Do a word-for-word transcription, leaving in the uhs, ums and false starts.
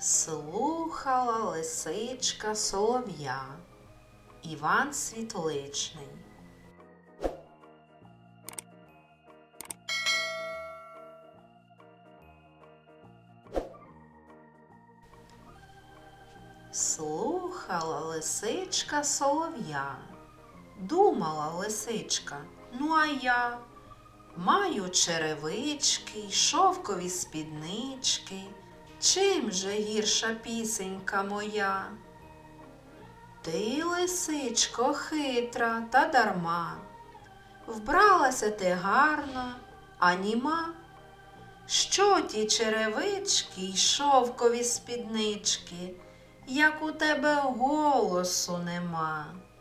Слухала лисичка солов'я. Іван Світличний. Слухала лисичка солов'я. Думала лисичка, ну а я маю черевички й шовкові спіднички. Чим же гірша пісенька моя? Ти, лисичко, хитра та дарма, вбралася ти гарно, а німа. Що ті черевички й шовкові спіднички, як у тебе голосу нема?